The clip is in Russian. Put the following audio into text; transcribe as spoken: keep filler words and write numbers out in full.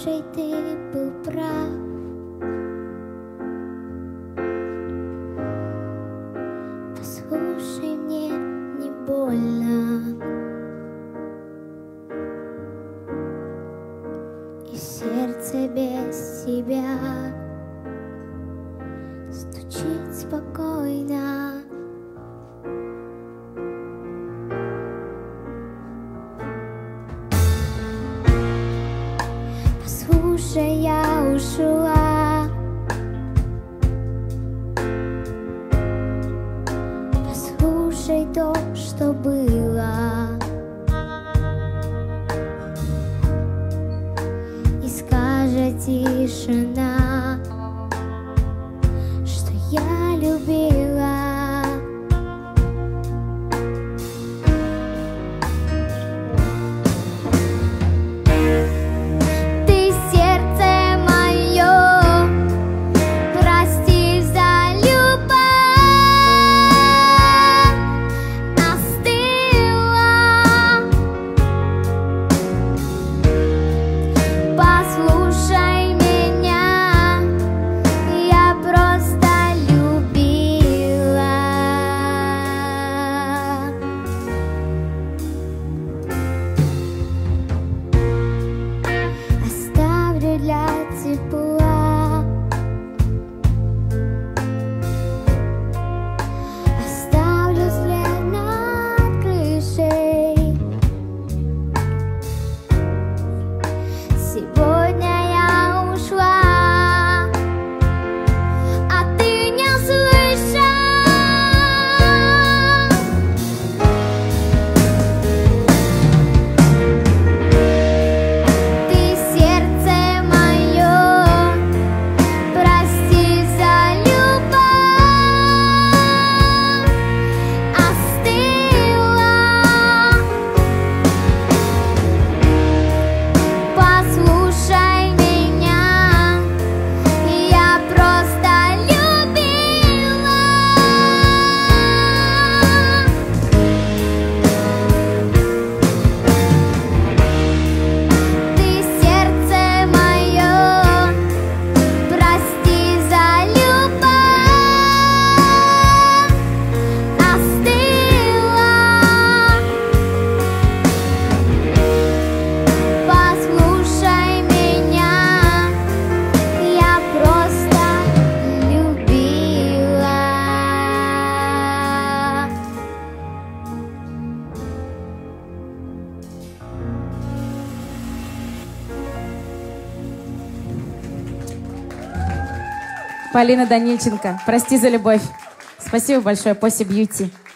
Послушай, ты был прав. Послушай, мне не больно, и сердце без тебя стучит спокойно. Послушай, я ушла. Послушай то, что было, и скажет тишина, что я любила. Тепла, оставлю след над крышей. Сегодня я ушла, а ты не слышал. Ты сердце мое, прости за любовь, остыла. Послушай меня, я просто любила. Ты сердце мое, прости за любовь, остыла. Послушай меня, я просто любила. Полина Данильченко, «Прости за любовь». Спасибо большое, Пося Бьюти.